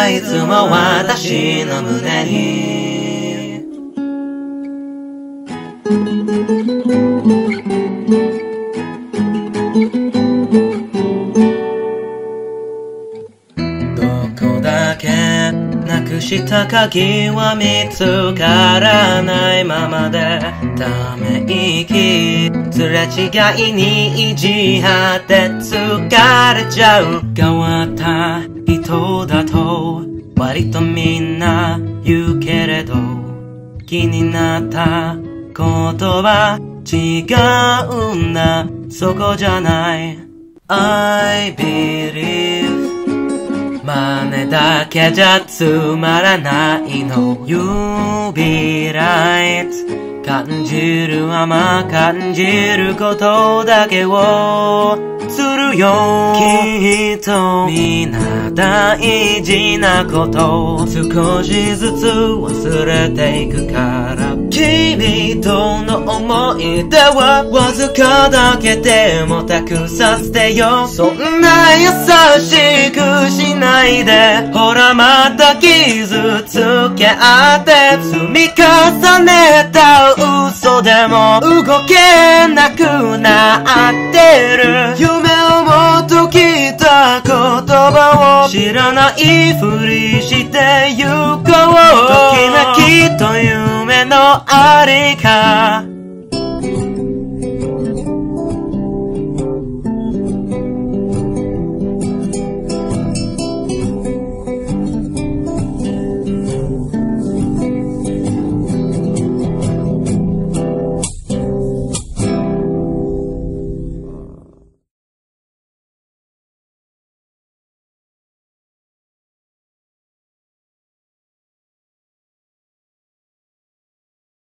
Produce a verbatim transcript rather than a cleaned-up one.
はいつも私の胸にどこだけなくした鍵は見つからないままでため息すれ違いに意地張って疲れちゃう変わった人だと割とみんな言うけれど気になったことは違うんだそこじゃない I believe 真似だけじゃつまらないの You be right 感じるまま感じることだけをするよきっとみんな大事なことを少しずつ忘れていくから君との思い出はわずかだけでも託させてよそんな優しくしないでほらまた傷つけ合って積み重ねた嘘でも動けなくなってる夢をもっと聞いた言葉を知らないふりしてゆこうときめきと夢のありか